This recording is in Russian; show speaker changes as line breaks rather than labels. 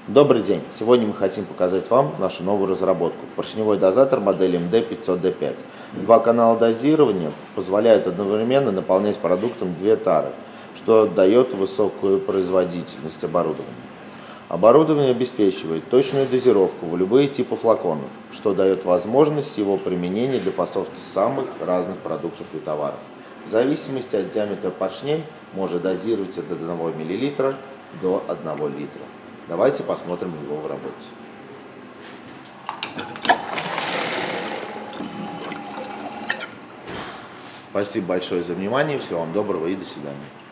Добрый день! Сегодня мы хотим показать вам нашу новую разработку. Поршневой дозатор модели MD500D5. Два канала дозирования позволяют одновременно наполнять продуктом две тары, что дает высокую производительность оборудования. Оборудование обеспечивает точную дозировку в любые типы флаконов, что дает возможность его применения для фасовки самых разных продуктов и товаров. В зависимости от диаметра поршней может дозировать от 1 мл до 1 литра. Давайте посмотрим его в работе. Спасибо большое за внимание, всего вам доброго и до свидания.